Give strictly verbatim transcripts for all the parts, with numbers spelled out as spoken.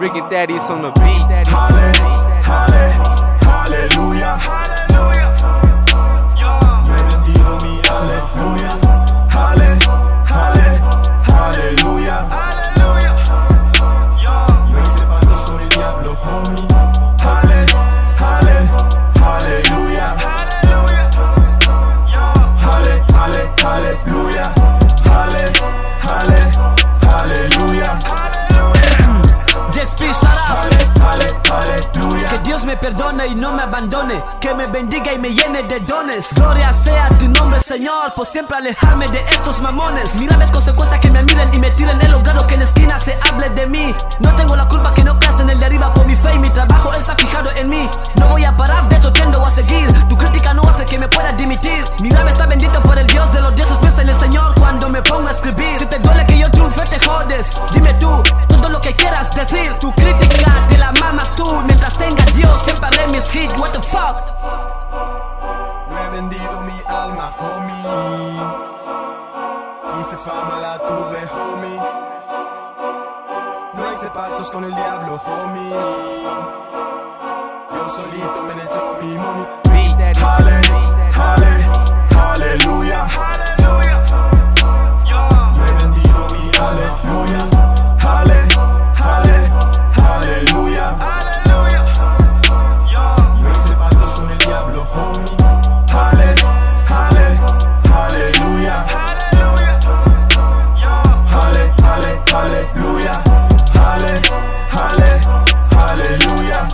Ricky Daddy's on the beat. Halle, halle, halleluja. Yo he vendido mi aleluya. Halle, halle, halleluja. Yo hice pactos con el diablo, homie. Halle, halle, halleluja. Halle, halle, halleluja. Halle, halle, halleluja. Que Dios me perdone y no me abandone, que me bendiga y me llene de dones. Gloria sea tu nombre, Señor, por siempre alejarme de estos mamones. Mira, ves consecuencias que me miren y me tiren. He logrado que en la esquina se hable de mí. No tengo la culpa que no creas en el de arriba. Por mi fe y mi trabajo, Él se ha fijado en mí. No voy a parar, de hecho tiendo a seguir. Tu crítica no hace que me pueda dimitir. Mi rap está bendito por el Dios de los dioses. Piensa en el Señor cuando me pongo a escribir. Si te duele que yo triunfe, te jodes. Dime tú, todo lo que quieras decir. Tu crítica te la mamas tú. Mientras tenga Dios, siempre haré mis hits. What the fuck? No he vendido mi alma, homie. Hice fama, la tuve, homie. No hice pactos con el diablo, homie. Yo solito me he hecho mi money. Halle, halle, halleluja. No he vendido mi aleluya. Halle, halle, halleluja. Yo hice pactos con el diablo, homie. Halle, halle, halleluja. Halle, halle, halleluja. Halle, halle, halleluja.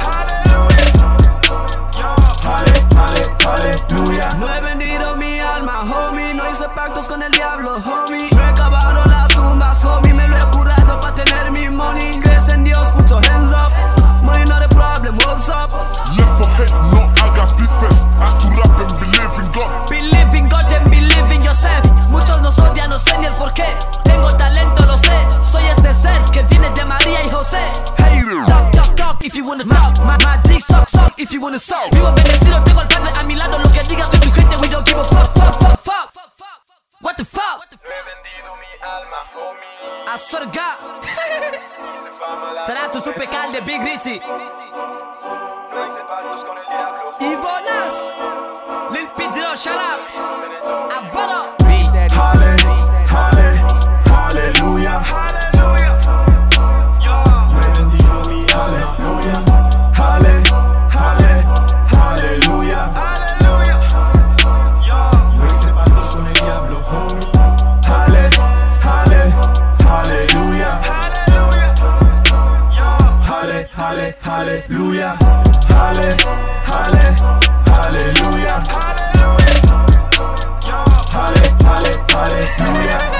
Halle, halle, halleluja. No he vendido mi alma, homie. No hice pactos con el diablo, homie. No he cavado las tumbas, homie. Me lo he curado para tener mi money. Crees en Dios, put your hands up. Money not a problem, what's up? Never hate, no hagas bifes. Haz tu rap and believe in God. Believe in God and believe in yourself. Muchos nos odian, no sé ni el porqué. Tengo talento, lo sé. Soy este ser que viene de María y José. Hater. Talk, talk, talk if you wanna talk. My, my dick suck, suck if you wanna suck. Vivo bendecido, tengo al Padre a mi lado. Lo que digas, soy tu gente, we don't give a fuck, fuck, fuck, fuck. What the fuck? He vendido mi alma, homie. I swear to God. Será tu super cal de Big Richie. No hice pactos con el diablo. Ivonas. Lil P zero, shut up. Avaro. Halle, halle, halleluja. Yo he vendido mi aleluya. Halle, halle, halleluja. Yo hice pactos con el diablo, homie. Halle, halle, halleluja. Halle, halle, halleluja. Halle, halle, halleluja. Halle, halle, halleluja.